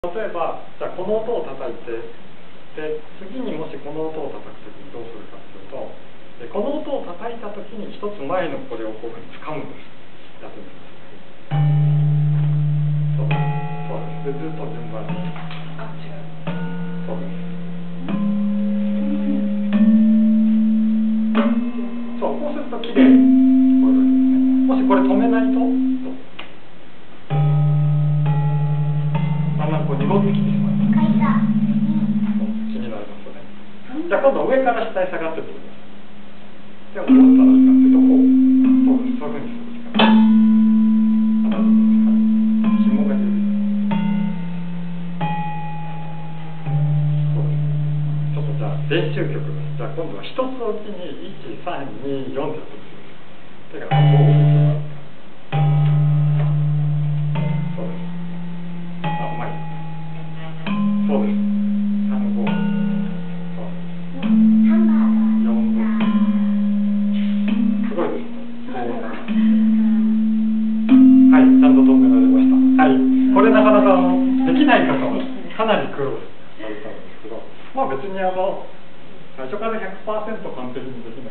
例えば、じゃあこの音を叩いて、で次にもしこの音を叩くときにどうするかというと、この音を叩いたときに一つ前のこれをこういうふうに掴むんです。やってみてください。そうです。そうです。でずっと順番に。あ、違う。そうです。そう、こうするときれいに聞こえるわけですね。もしこれ止めないと、だんだんこう濁ってきてしまう。気になりますよね。じゃあ今度上から下へ下がってってください。じゃあどうしたらいいかというと、こう、そうです。そういうふうにするしかない。紐が緩い。そうです。ちょっとじゃあ練習曲です。じゃあ今度は一つおきに1、3、2、4ってやってみてください。だからこういうふうに。そうです。3、5。そう。4、5。すごいです。はい、ちゃんと止められました。はい、これなかなかできない方はかなり苦労されたんですけど、まあ別に最初から 100% 完璧にできない。